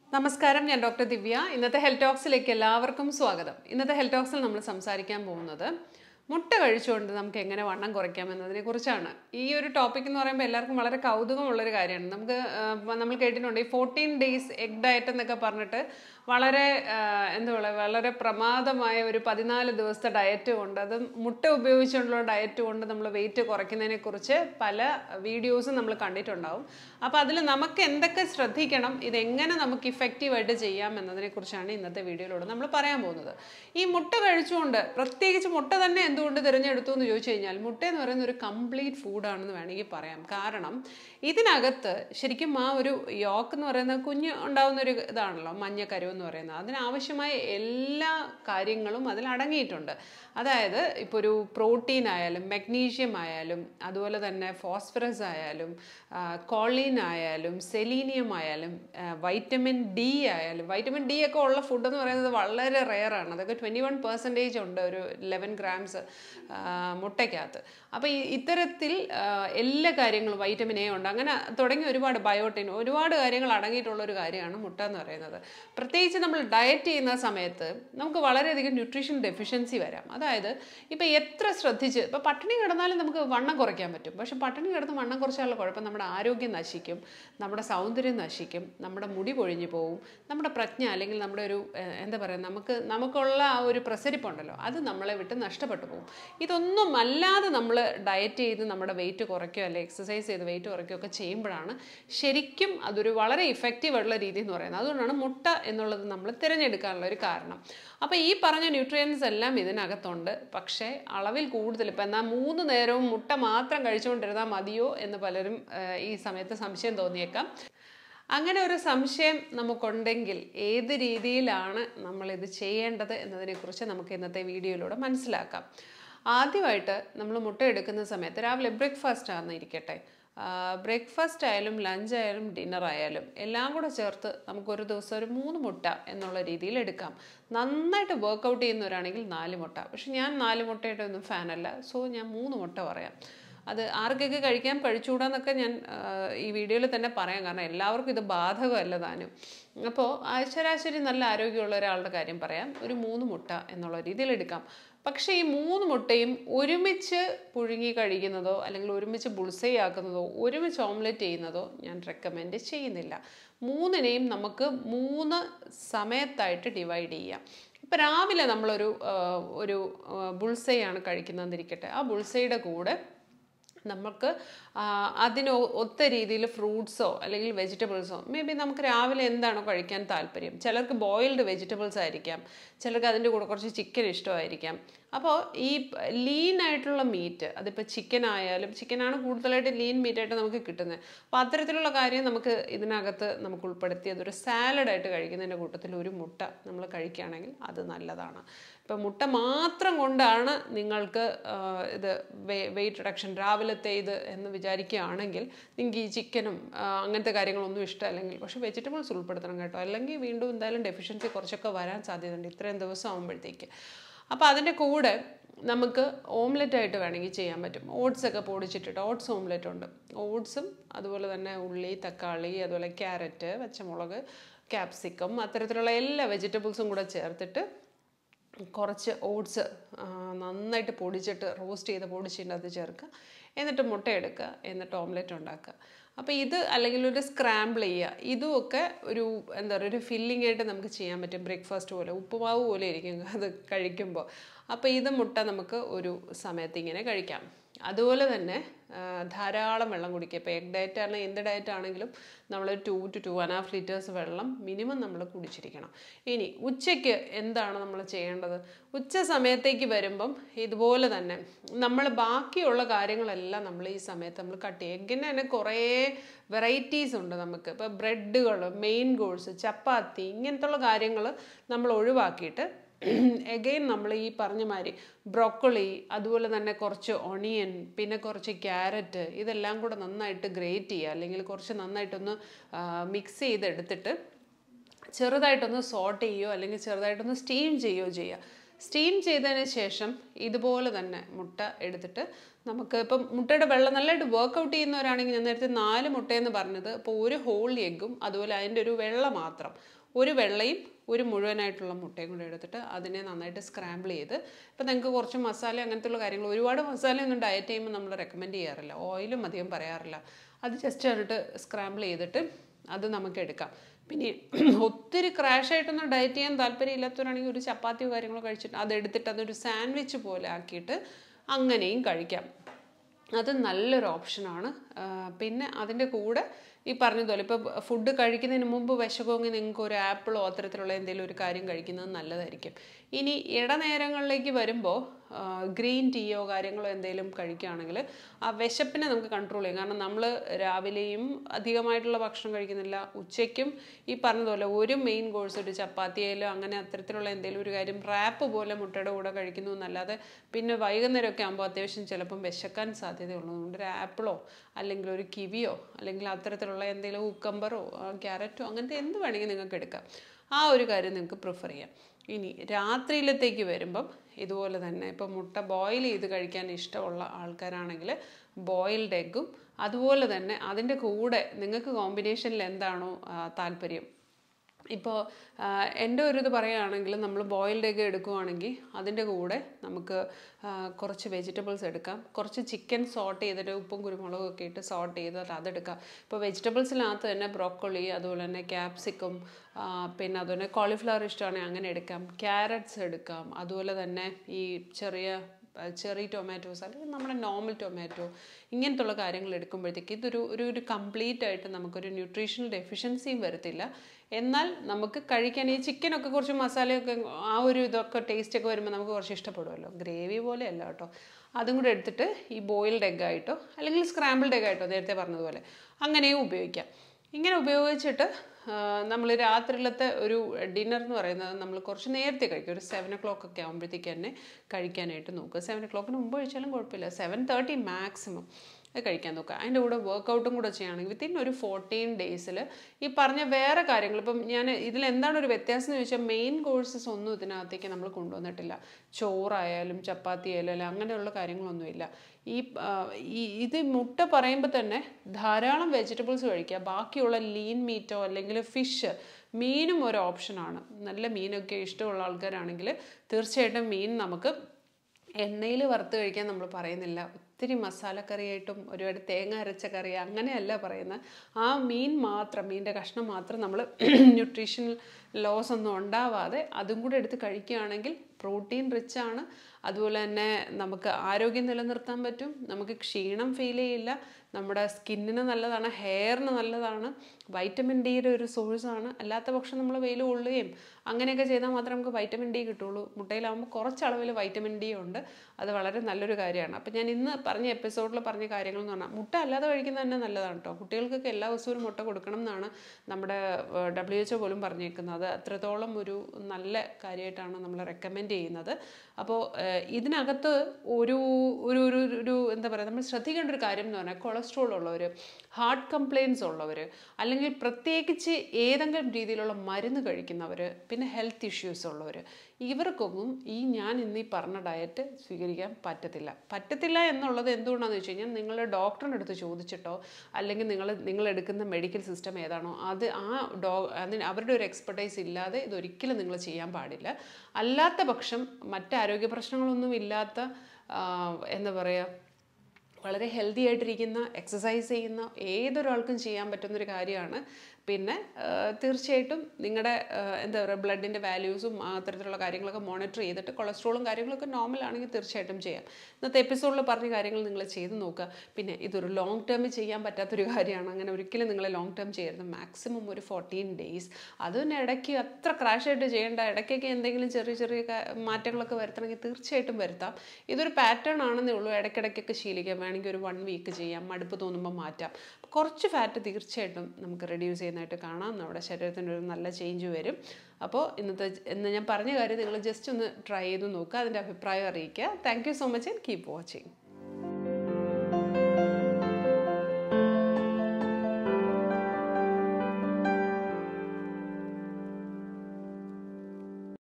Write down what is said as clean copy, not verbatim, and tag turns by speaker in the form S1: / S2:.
S1: നമസ്കാരം, ഞാൻ ഡോക്ടർ ദിവ്യ. ഇന്നത്തെ ഹെൽത്ത് ടോക്സിലേക്ക് എല്ലാവർക്കും സ്വാഗതം. ഇന്നത്തെ ഹെൽത്ത് ടോക്സിൽ നമ്മൾ സംസാരിക്കാൻ പോകുന്നത് മുട്ട കഴിച്ചുകൊണ്ട് നമുക്ക് എങ്ങനെ വണ്ണം കുറയ്ക്കാം എന്നതിനെ കുറിച്ചാണ്. ഈ ഒരു ടോപ്പിക് എന്ന് പറയുമ്പോൾ എല്ലാവർക്കും വളരെ കൗതുകമുള്ളൊരു കാര്യമാണ്. നമ്മൾ കേട്ടിട്ടുണ്ട് ഈ 14 days എഗ് ഡയറ്റ് എന്നൊക്കെ പറഞ്ഞിട്ട് വളരെ വളരെ പ്രമാദമായ ഒരു 14 ദിവസത്തെ ഡയറ്റ് കൊണ്ട്, അത് മുട്ട ഉപയോഗിച്ചുകൊണ്ടുള്ള ഡയറ്റ് കൊണ്ട് നമ്മൾ വെയിറ്റ് കുറയ്ക്കുന്നതിനെ കുറിച്ച് പല വീഡിയോസും നമ്മൾ കണ്ടിട്ടുണ്ടാവും. അപ്പോൾ അതിൽ നമുക്ക് എന്തൊക്കെ ശ്രദ്ധിക്കണം, ഇതെങ്ങനെ നമുക്ക് ഇഫക്റ്റീവായിട്ട് ചെയ്യാം എന്നതിനെ കുറിച്ചാണ് ഇന്നത്തെ വീഡിയോയിലൂടെ നമ്മൾ പറയാൻ പോകുന്നത്. ഈ മുട്ട കഴിച്ചുകൊണ്ട്, പ്രത്യേകിച്ച് മുട്ട തന്നെ എന്തുകൊണ്ട് തിരഞ്ഞെടുത്തു എന്ന് ചോദിച്ചു കഴിഞ്ഞാൽ, മുട്ട എന്ന് പറയുന്ന ഒരു കംപ്ലീറ്റ് ഫുഡാണെന്ന് വേണമെങ്കിൽ പറയാം. കാരണം ഇതിനകത്ത് ശരിക്കും ആ ഒരു യോക്ക് എന്ന് പറയുന്ന കുഞ്ഞ് ഉണ്ടാകുന്ന ഒരു ഇതാണല്ലോ, മഞ്ഞക്കരു എന്ന് പറയുന്നത്. അതിനാവശ്യമായ എല്ലാ കാര്യങ്ങളും അതിൽ അടങ്ങിയിട്ടുണ്ട്. അതായത് ഇപ്പോൾ ഒരു പ്രോട്ടീൻ ആയാലും, മെഗ്നീഷ്യം ആയാലും, അതുപോലെ തന്നെ ഫോസ്ഫറസ് ആയാലും, കോളിൻ ആയാലും, സെലീനിയം ആയാലും, വൈറ്റമിൻ ഡി ആയാലും. വൈറ്റമിൻ ഡി ഒക്കെ ഉള്ള ഫുഡ് എന്ന് പറയുന്നത് വളരെ റെയറാണ്. അതൊക്കെ 21% ഉണ്ട് ഒരു 11 grams മുട്ടയ്ക്കകത്ത്. അപ്പോൾ ഇത്തരത്തിൽ എല്ലാ കാര്യങ്ങളും, വൈറ്റമിൻ എ ഉണ്ട്, അങ്ങനെ തുടങ്ങി ഒരുപാട് ബയോട്ടിൻ, ഒരുപാട് കാര്യങ്ങൾ അടങ്ങിയിട്ടുള്ളൊരു കാര്യമാണ് മുട്ട എന്ന് പറയുന്നത്. പ്രത്യേകിച്ച് നമ്മൾ ഡയറ്റ് ചെയ്യുന്ന സമയത്ത് നമുക്ക് വളരെയധികം ന്യൂട്രീഷൻ ഡെഫിഷ്യൻസി വരാം. അതായത് ഇപ്പോൾ എത്ര ശ്രദ്ധിച്ച്, ഇപ്പോൾ പട്ടിണി കിടന്നാലും നമുക്ക് വണ്ണം കുറയ്ക്കാൻ പറ്റും. പക്ഷെ പട്ടിണി കിടന്ന് വണ്ണം കുറച്ചാലുള്ള കുഴപ്പം, നമ്മുടെ ആരോഗ്യം നശിക്കും, നമ്മുടെ സൗന്ദര്യം നശിക്കും, നമ്മുടെ മുടി പൊഴിഞ്ഞു പോവും, നമ്മുടെ പ്രജ്ഞ അല്ലെങ്കിൽ നമ്മുടെ ഒരു നമുക്കുള്ള ആ ഒരു പ്രസരിപ്പുണ്ടല്ലോ, അത് നമ്മളെ വിട്ട് നഷ്ടപ്പെട്ടു പോകും. ഇതൊന്നും അല്ലാതെ നമ്മൾ ഡയറ്റ് ചെയ്ത് നമ്മുടെ വെയിറ്റ് കുറയ്ക്കുകയോ അല്ലെങ്കിൽ എക്സസൈസ് ചെയ്ത് വെയിറ്റ് കുറയ്ക്കുകയോ ഒക്കെ ചെയ്യുമ്പോഴാണ് ശരിക്കും അതൊരു വളരെ ഇഫക്റ്റീവായിട്ടുള്ള രീതി എന്ന് പറയുന്നത്. അതുകൊണ്ടാണ് മുട്ട എന്നുള്ളത് നമ്മൾ തിരഞ്ഞെടുക്കാനുള്ള ഒരു കാരണം. അപ്പോൾ ഈ പറഞ്ഞ ന്യൂട്രിയൻസ് എല്ലാം ഇതിനകത്തുണ്ട്. പക്ഷേ അളവിൽ കൂടുതൽ, ഇപ്പം എന്നാൽ 3 നേരവും മുട്ട മാത്രം കഴിച്ചുകൊണ്ടിരുന്നാൽ മതിയോ എന്ന് പലരും ഈ സമയത്ത് സംശയം തോന്നിയേക്കാം. അങ്ങനെ ഒരു സംശയം നമുക്കുണ്ടെങ്കിൽ ഏത് രീതിയിലാണ് നമ്മളിത് ചെയ്യേണ്ടത് എന്നതിനെക്കുറിച്ച് നമുക്ക് ഇന്നത്തെ വീഡിയോയിലൂടെ മനസ്സിലാക്കാം. ആദ്യമായിട്ട് നമ്മൾ മുട്ട എടുക്കുന്ന സമയത്ത് രാവിലെ ബ്രേക്ക്ഫാസ്റ്റ് ആണെന്നിരിക്കട്ടെ, ബ്രേക്ക്ഫാസ്റ്റ് ആയാലും ലഞ്ച് ആയാലും ഡിന്നർ ആയാലും എല്ലാം കൂടെ ചേർത്ത് നമുക്കൊരു ദിവസം ഒരു 3 മുട്ട എന്നുള്ള രീതിയിൽ എടുക്കാം. നന്നായിട്ട് വർക്കൗട്ട് ചെയ്യുന്നവരാണെങ്കിൽ 4 മുട്ട. പക്ഷെ ഞാൻ 4 മുട്ടയുടെ ഒന്നും ഫാനല്ല. സോ ഞാൻ 3 മുട്ട പറയാം. അത് ആർക്കൊക്കെ കഴിക്കാം, കഴിച്ചുകൂടാന്നൊക്കെ ഞാൻ ഈ വീഡിയോയിൽ തന്നെ പറയാം. കാരണം എല്ലാവർക്കും ഇത് ബാധകമല്ല താനും. അപ്പോൾ ശരാശരി നല്ല ആരോഗ്യമുള്ള ഒരാളുടെ കാര്യം പറയാം. ഒരു 3 മുട്ട എന്നുള്ള രീതിയിൽ എടുക്കാം. പക്ഷേ ഈ 3 മുട്ടയും ഒരുമിച്ച് പുഴുങ്ങി കഴിക്കുന്നതോ അല്ലെങ്കിൽ ഒരുമിച്ച് ബുൾസൈ ആക്കുന്നതോ ഒരുമിച്ച് ഓംലെറ്റ് ചെയ്യുന്നതോ ഞാൻ റെക്കമെൻഡ് ചെയ്യുന്നില്ല. 3നെയും നമുക്ക് 3 സമയത്തായിട്ട് ഡിവൈഡ് ചെയ്യാം. ഇപ്പം രാവിലെ നമ്മളൊരു ബുൾസൈ ആണ് കഴിക്കുന്നതെന്നിരിക്കട്ടെ, ആ ബുൾസൈയുടെ കൂടെ നമുക്ക് അതിന് ഒത്ത രീതിയിൽ ഫ്രൂട്ട്സോ അല്ലെങ്കിൽ വെജിറ്റബിൾസോ, മേ ബി നമുക്ക് രാവിലെ എന്താണോ കഴിക്കാൻ താല്പര്യം. ചിലർക്ക് ബോയിൽഡ് വെജിറ്റബിൾസ് ആയിരിക്കാം, ചിലർക്ക് അതിൻ്റെ കൂടെ കുറച്ച് ചിക്കൻ ഇഷ്ടമായിരിക്കാം. അപ്പോൾ ഈ ലീൻ ആയിട്ടുള്ള മീറ്റ്, അതിപ്പോൾ ചിക്കനാണ് കൂടുതലായിട്ട് ലീൻ മീറ്റായിട്ട് നമുക്ക് കിട്ടുന്നത്. അപ്പോൾ അത്തരത്തിലുള്ള കാര്യം നമുക്ക് ഇതിനകത്ത് നമുക്ക് ഉൾപ്പെടുത്തി അതൊരു സാലഡായിട്ട് കഴിക്കുന്നതിൻ്റെ കൂട്ടത്തിൽ ഒരു മുട്ട നമ്മൾ കഴിക്കുകയാണെങ്കിൽ അത് നല്ലതാണ്. ഇപ്പം മുട്ട മാത്രം കൊണ്ടാണ് നിങ്ങൾക്ക് ഇത് വെയിറ്റ് റിഡക്ഷൻ രാവിലത്തെ ഇത് എന്ന് വിചാരിക്കുകയാണെങ്കിൽ നിങ്ങൾക്ക് ഈ ചിക്കനും അങ്ങനത്തെ കാര്യങ്ങളൊന്നും ഇഷ്ടമല്ലെങ്കിൽ, പക്ഷേ വെജിറ്റബിൾസ് ഉൾപ്പെടുത്തണം കേട്ടോ. അല്ലെങ്കിൽ വീണ്ടും എന്തായാലും ഡെഫിഷ്യൻസി കുറച്ചൊക്കെ വരാൻ സാധ്യതയുണ്ട് ഇത്രയും ദിവസം ആകുമ്പോഴത്തേക്ക്. അപ്പോൾ അതിൻ്റെ കൂടെ നമുക്ക് ഓംലെറ്റ് ആയിട്ട് വേണമെങ്കിൽ ചെയ്യാൻ പറ്റും. ഓട്സൊക്കെ പൊടിച്ചിട്ടിട്ട് ഓട്സ് ഓംലെറ്റ് ഉണ്ട്. ഓട്സും അതുപോലെ തന്നെ ഉള്ളി, തക്കാളി, അതുപോലെ ക്യാരറ്റ്, പച്ചമുളക്, ക്യാപ്സിക്കം, അത്തരത്തിലുള്ള എല്ലാ വെജിറ്റബിൾസും കൂടെ ചേർത്തിട്ട് കുറച്ച് ഓട്സ് നന്നായിട്ട് പൊടിച്ചിട്ട് റോസ്റ്റ് ചെയ്ത് പൊടിച്ചിട്ട് ചേർക്കുക. എന്നിട്ട് മുട്ട എടുക്കുക, എന്നിട്ട് ഓംലെറ്റ് ഉണ്ടാക്കുക. അപ്പോൾ ഇത് അല്ലെങ്കിൽ ഒരു സ്ക്രാമ്പിൾ ചെയ്യുക, ഇതുമൊക്കെ ഒരു ഫില്ലിംഗ് ആയിട്ട് നമുക്ക് ചെയ്യാൻ പറ്റും. ബ്രേക്ക്ഫാസ്റ്റ് പോലെ, ഉപ്പുമാവ് പോലെ ഇരിക്കും അത് കഴിക്കുമ്പോൾ. അപ്പോൾ ഇത് മുട്ട നമുക്ക് ഒരു സമയത്ത് ഇങ്ങനെ കഴിക്കാം. അതുപോലെ തന്നെ ധാരാളം വെള്ളം കുടിക്കുക. ഇപ്പോൾ എഗ് ഡയറ്റ് ആണെങ്കിൽ എന്ത് ഡയറ്റ് ആണെങ്കിലും നമ്മൾ 2 to 2.5 liters വെള്ളം മിനിമം നമ്മൾ കുടിച്ചിരിക്കണം. ഇനി ഉച്ചയ്ക്ക് എന്താണ് നമ്മൾ ചെയ്യേണ്ടത്? ഉച്ച സമയത്തേക്ക് വരുമ്പം ഇതുപോലെ തന്നെ നമ്മൾ ബാക്കിയുള്ള കാര്യങ്ങളെല്ലാം നമ്മൾ ഈ സമയത്ത് നമ്മൾ കട്ട് ചെയ്യും. എഗ്ഗിന് തന്നെ കുറേ വെറൈറ്റീസ് ഉണ്ട് നമുക്ക്. ഇപ്പോൾ ബ്രെഡുകൾ, മെയിൻ കോഴ്സ്, ചപ്പാത്തി, ഇങ്ങനത്തുള്ള കാര്യങ്ങൾ നമ്മൾ ഒഴിവാക്കിയിട്ട് എഗെയിൻ നമ്മൾ ഈ പറഞ്ഞ മാതിരി ബ്രോക്കോളി, അതുപോലെ തന്നെ കുറച്ച് ഒണിയൻ, പിന്നെ കുറച്ച് ക്യാരറ്റ്, ഇതെല്ലാം കൂടെ നന്നായിട്ട് ഗ്രേറ്റ് ചെയ്യുക, അല്ലെങ്കിൽ കുറച്ച് നന്നായിട്ടൊന്ന് മിക്സ് ചെയ്തെടുത്തിട്ട് ചെറുതായിട്ടൊന്ന് സോട്ട് ചെയ്യുകയോ അല്ലെങ്കിൽ ചെറുതായിട്ടൊന്ന് സ്റ്റീം ചെയ്യുകയോ ചെയ്യുക. സ്റ്റീം ചെയ്തതിന് ശേഷം ഇതുപോലെ തന്നെ മുട്ട എടുത്തിട്ട് നമുക്ക് ഇപ്പം മുട്ടയുടെ വെള്ളം നല്ലതായിട്ട് വർക്കൗട്ട് ചെയ്യുന്നവരാണെങ്കിൽ, ഞാൻ നേരത്തെ 4 മുട്ടയെന്ന് പറഞ്ഞത്, അപ്പോൾ ഒരു ഹോൾ എഗ്ഗും അതുപോലെ അതിൻ്റെ ഒരു വെള്ള മാത്രം ഒരു വെള്ളയും ഒരു മുഴുവനായിട്ടുള്ള മുട്ടയും കൂടെ എടുത്തിട്ട് അതിനെ നന്നായിട്ട് സ്ക്രാമ്പിൾ ചെയ്ത്, ഇപ്പോൾ നിങ്ങൾക്ക് കുറച്ച് മസാല അങ്ങനത്തെയുള്ള കാര്യങ്ങൾ, ഒരുപാട് മസാലയൊന്നും ഡയറ്റ് ചെയ്യുമ്പോൾ നമ്മൾ റെക്കമെൻഡ് ചെയ്യാറില്ല, ഓയിലും അധികം പറയാറില്ല. അത് ജസ്റ്റ് എന്നിട്ട് സ്ക്രാമ്പിൾ ചെയ്തിട്ട് അത് നമുക്ക് എടുക്കാം. പിന്നെ ഒത്തിരി ക്രാഷായിട്ടൊന്നും ഡയറ്റ് ചെയ്യാൻ താല്പര്യമില്ലാത്തവരാണെങ്കിൽ ഒരു ചപ്പാത്തിയോ കാര്യങ്ങളോ കഴിച്ചിട്ട് അതെടുത്തിട്ട് അതൊരു സാൻഡ്വിച്ച് പോലെ ആക്കിയിട്ട് അങ്ങനെയും കഴിക്കാം. അത് നല്ലൊരു ഓപ്ഷനാണ്. പിന്നെ അതിൻ്റെ കൂടെ ഈ പറഞ്ഞതുപോലെ ഇപ്പോൾ ഫുഡ് കഴിക്കുന്നതിന് മുമ്പ് വിശക്കുമെങ്കിൽ നിങ്ങൾക്ക് ഒരു ആപ്പിളോ അത്തരത്തിലുള്ള എന്തെങ്കിലും ഒരു കാര്യം കഴിക്കുന്നത് നല്ലതായിരിക്കും. ഇനി ഇടനേരങ്ങളിലേക്ക് വരുമ്പോൾ ഗ്രീൻ ടീയോ കാര്യങ്ങളോ എന്തെങ്കിലും കഴിക്കുകയാണെങ്കിൽ ആ വിശപ്പിനെ നമുക്ക് കൺട്രോൾ ചെയ്യാം. കാരണം നമ്മൾ രാവിലെയും അധികമായിട്ടുള്ള ഭക്ഷണം കഴിക്കുന്നില്ല, ഉച്ചയ്ക്കും ഈ പറഞ്ഞതുപോലെ ഒരു മെയിൻ കോഴ്സ് ഒരു ചപ്പാത്തിയിലോ അങ്ങനെ അത്തരത്തിലുള്ള എന്തെങ്കിലും ഒരു കാര്യം റാപ്പ് പോലെ മുട്ടയുടെ കൂടെ കഴിക്കുന്നു എന്നല്ലാതെ പിന്നെ വൈകുന്നേരമൊക്കെ ആകുമ്പോൾ അത്യാവശ്യം ചിലപ്പം വിശക്കാൻ സാധ്യതയുള്ളതുകൊണ്ട് ഒരു ആപ്പിളോ അല്ലെങ്കിൽ ഒരു കിവിയോ അല്ലെങ്കിൽ അത്തരത്തിലുള്ള എന്തെങ്കിലും കുക്കമ്പറോ ക്യാരറ്റോ അങ്ങനത്തെ എന്ത് വേണമെങ്കിൽ നിങ്ങൾക്ക് എടുക്കാം. ആ ഒരു കാര്യം നിങ്ങൾക്ക് പ്രിഫർ ചെയ്യാം. ഇനി രാത്രിയിലത്തേക്ക് വരുമ്പം ഇതുപോലെ തന്നെ ഇപ്പോൾ മുട്ട ബോയിൽ ചെയ്ത് കഴിക്കാൻ ഇഷ്ടമുള്ള ആൾക്കാരാണെങ്കിൽ ബോയിൽഡ് എഗ്ഗും അതുപോലെ തന്നെ അതിൻ്റെ കൂടെ നിങ്ങൾക്ക് കോമ്പിനേഷനിൽ എന്താണോ താല്പര്യം. ഇപ്പോൾ എൻ്റെ ഒരു ഇത് പറയുകയാണെങ്കിൽ നമ്മൾ ബോയിൽഡ് എഗ്ഗ് എടുക്കുകയാണെങ്കിൽ അതിൻ്റെ കൂടെ നമുക്ക് കുറച്ച് വെജിറ്റബിൾസ് എടുക്കാം, കുറച്ച് ചിക്കൻ സോട്ട് ചെയ്തിട്ട് ഉപ്പും കുരുമുളകും ഒക്കെ ഇട്ട് സോട്ട് ചെയ്തിട്ട് അതെടുക്കാം. ഇപ്പോൾ വെജിറ്റബിൾസിനകത്ത് തന്നെ ബ്രോക്കോളി, അതുപോലെ തന്നെ ക്യാപ്സിക്കം, പിന്നെ അതുപോലെ കോളിഫ്ലവർ ഇഷ്ടമാണെങ്കിൽ അങ്ങനെ എടുക്കാം, ക്യാരറ്റ്സ് എടുക്കാം, അതുപോലെ തന്നെ ഈ ചെറി ടൊമാറ്റോസ് അല്ലെങ്കിൽ നമ്മുടെ നോർമൽ ടൊമാറ്റോ ഇങ്ങനത്തുള്ള കാര്യങ്ങൾ എടുക്കുമ്പോഴത്തേക്ക് ഇതൊരു കംപ്ലീറ്റ് ആയിട്ട് നമുക്കൊരു ന്യൂട്രീഷണൽ ഡെഫിഷ്യൻസിയും വരത്തില്ല. എന്നാൽ നമുക്ക് കഴിക്കാൻ ഈ ചിക്കനൊക്കെ കുറച്ച് മസാലയൊക്കെ ആ ഒരു ഇതൊക്കെ ടേസ്റ്റൊക്കെ വരുമ്പോൾ നമുക്ക് കുറച്ച് ഇഷ്ടപ്പെടുമല്ലോ, ഗ്രേവി പോലെയല്ല കേട്ടോ. അതും കൂടെ എടുത്തിട്ട് ഈ ബോയിൽഡ് എഗ്ഗായിട്ടോ അല്ലെങ്കിൽ സ്ക്രാമ്പിൾഡ് എഗ്ഗായിട്ടോ നേരത്തെ പറഞ്ഞതുപോലെ അങ്ങനെയും ഉപയോഗിക്കാം. ഇങ്ങനെ ഉപയോഗിച്ചിട്ട് നമ്മൾ രാത്രിയിലത്തെ ഒരു ഡിന്നർ എന്ന് പറയുന്നത് നമ്മൾ കുറച്ച് നേരത്തെ കഴിക്കും. ഒരു 7 o'clock ഒക്കെ ആകുമ്പോഴത്തേക്ക് തന്നെ കഴിക്കാനായിട്ട് നോക്കുക. 7 o'clockന് മുമ്പ് കഴിച്ചാലും കുഴപ്പമില്ല, 7:30 മാക്സിമം കഴിക്കാൻ നോക്കുക. അതിൻ്റെ കൂടെ വർക്കൗട്ടും കൂടെ ചെയ്യുകയാണെങ്കിൽ വിത്തിൻ ഒരു 14 days ഈ പറഞ്ഞ വേറെ കാര്യങ്ങൾ, ഇപ്പം ഞാൻ ഇതിലെന്താണ് ഒരു വ്യത്യാസം എന്ന് ചോദിച്ചാൽ മെയിൻ കോഴ്സസ് ഒന്നും ഇതിനകത്തേക്ക് നമ്മൾ കൊണ്ടുവന്നിട്ടില്ല. ചോറായാലും ചപ്പാത്തി ആയാലും അങ്ങനെയുള്ള കാര്യങ്ങളൊന്നുമില്ല. ഇത് മുട്ട പറയുമ്പോൾ തന്നെ ധാരാളം വെജിറ്റബിൾസ് കഴിക്കുക. ബാക്കിയുള്ള ലീൻ മീറ്റോ അല്ലെങ്കിൽ ഫിഷ്, മീനും ഒരു ഓപ്ഷനാണ്. നല്ല മീനൊക്കെ ഇഷ്ടമുള്ള ആൾക്കാരാണെങ്കിൽ തീർച്ചയായിട്ടും മീൻ നമുക്ക് എണ്ണയിൽ വറുത്ത് കഴിക്കാൻ നമ്മൾ പറയുന്നില്ല. ഒത്തിരി മസാലക്കറിയായിട്ടും ഒരുപാട് തേങ്ങ അരച്ച കറി അങ്ങനെയല്ല പറയുന്നത്. ആ മീൻ്റെ കഷ്ണം മാത്രം നമ്മൾ ന്യൂട്രീഷണൽ ലോസ് ഒന്നും ഉണ്ടാവാതെ അതും കൂടെ എടുത്ത് കഴിക്കുകയാണെങ്കിൽ പ്രോട്ടീൻ റിച്ച് ആണ്. അതുപോലെ തന്നെ നമുക്ക് ആരോഗ്യം നിലനിർത്താൻ പറ്റും, നമുക്ക് ക്ഷീണം ഫീൽ ചെയ്യില്ല, നമ്മുടെ സ്കിന്നിന് നല്ലതാണ്, ഹെയറിന് നല്ലതാണ്, വൈറ്റമിൻ ഡിയുടെ ഒരു സോഴ്സാണ്. അല്ലാത്ത പക്ഷം നമ്മൾ വെയിൽ കൊള്ളുകയും അങ്ങനെയൊക്കെ ചെയ്താൽ മാത്രമേ നമുക്ക് വൈറ്റമിൻ ഡി കിട്ടുള്ളൂ. മുട്ടയിലാകുമ്പോൾ കുറച്ചളവിൽ വൈറ്റമിൻ ഡി ഉണ്ട്, അത് വളരെ നല്ലൊരു കാര്യമാണ്. അപ്പോൾ ഞാൻ ഇന്ന് പറഞ്ഞ എപ്പിസോഡിൽ പറഞ്ഞ കാര്യങ്ങൾ എന്ന് പറഞ്ഞാൽ മുട്ട അല്ലാതെ കഴിക്കുന്നത് തന്നെ നല്ലതാണ് കേട്ടോ. കുട്ടികൾക്കൊക്കെ എല്ലാ ദിവസവും മുട്ട കൊടുക്കണം എന്നാണ് നമ്മുടെ WHO പോലും പറഞ്ഞേക്കുന്നത്. അത്രത്തോളം ഒരു നല്ല കാര്യമായിട്ടാണ് നമ്മൾ റെക്കമെൻഡ് ചെയ്യുന്നത്. അപ്പോൾ ഇതിനകത്ത് ഒരു എന്താ പറയുക, നമ്മൾ ശ്രദ്ധിക്കേണ്ട ഒരു കാര്യം എന്ന് പറഞ്ഞാൽ കൊളസ്ട്രോൾ ഉള്ളവർ, ഹാർട്ട് കംപ്ലയിൻസ് ഉള്ളവർ, അല്ലെങ്കിൽ പ്രത്യേകിച്ച് ഏതെങ്കിലും രീതിയിലുള്ള മരുന്ന് കഴിക്കുന്നവർ, പിന്നെ ഹെൽത്ത് ഇഷ്യൂസ് ഉള്ളവർ, ഇവർക്കൊന്നും ഞാൻ ഇന്ന് ഈ പറഞ്ഞ ഡയറ്റ് സ്വീകരിക്കാൻ പറ്റത്തില്ല എന്നുള്ളത് എന്തുകൊണ്ടാണെന്ന് വെച്ച് കഴിഞ്ഞാൽ നിങ്ങൾ ഡോക്ടറിൻ്റെ അടുത്ത് ചോദിച്ചിട്ടോ അല്ലെങ്കിൽ നിങ്ങൾ എടുക്കുന്ന മെഡിക്കൽ സിസ്റ്റം ഏതാണോ അവരുടെ ഒരു എക്സ്പെർട്ടൈസ് ഇല്ലാതെ ഇതൊരിക്കലും നിങ്ങൾ ചെയ്യാൻ പാടില്ല. അല്ലാത്ത പക്ഷം മറ്റാരോഗ്യ പ്രശ്നങ്ങളൊന്നും ഇല്ലാത്ത എന്താ പറയുക, വളരെ ഹെൽത്തി ആയിട്ടിരിക്കുന്ന, എക്സസൈസ് ചെയ്യുന്ന ഏതൊരാൾക്കും ചെയ്യാൻ പറ്റുന്നൊരു കാര്യമാണ്. പിന്നെ തീർച്ചയായിട്ടും നിങ്ങളുടെ എന്താ പറയുക ബ്ലഡിൻ്റെ വാല്യൂസും അത്തരത്തിലുള്ള കാര്യങ്ങളൊക്കെ മോണിറ്റർ ചെയ്തിട്ട് കൊളസ്ട്രോളും കാര്യങ്ങളൊക്കെ നോർമൽ ആണെങ്കിൽ തീർച്ചയായിട്ടും ചെയ്യാം. ഇന്നത്തെ എപ്പിസോഡിൽ പറഞ്ഞ കാര്യങ്ങൾ നിങ്ങൾ ചെയ്ത് നോക്കുക. പിന്നെ ഇതൊരു ലോങ് ടേം ചെയ്യാൻ പറ്റാത്തൊരു കാര്യമാണ്. അങ്ങനെ ഒരിക്കലും നിങ്ങൾ ലോങ് ടേം ചെയ്യരുത്. മാക്സിമം ഒരു 14 days. അതിന് ഇടയ്ക്ക് അത്ര ക്രാഷായിട്ട് ചെയ്യേണ്ട, ഇടയ്ക്കൊക്കെ എന്തെങ്കിലും ചെറിയ മാറ്റങ്ങളൊക്കെ വരുത്തണമെങ്കിൽ തീർച്ചയായിട്ടും വരുത്താം. ഇതൊരു പാറ്റേൺ ആണെന്നേ ഉള്ളൂ. ഇടയ്ക്കിടയ്ക്കൊക്കെ ശീലിക്കാം. വേണമെങ്കിൽ ഒരു 1 week ചെയ്യാം, മടുപ്പ് തോന്നുമ്പോൾ മാറ്റാം. കുറച്ച് ഫാറ്റ് തീർച്ചയായിട്ടും നമുക്ക് റെഡ്യൂസ് ചെയ്യുന്നതായിട്ട് കാണാം. നമ്മുടെ ശരീരത്തിന് ഒരു നല്ല ചേഞ്ച് വരും. അപ്പോൾ ഇന്ന് ഞാൻ പറഞ്ഞ കാര്യം നിങ്ങൾ ജസ്റ്റ് ഒന്ന് ട്രൈ ചെയ്ത് നോക്കുക, അതിൻ്റെ അഭിപ്രായം അറിയിക്കുക. Thank you so much and keep watching.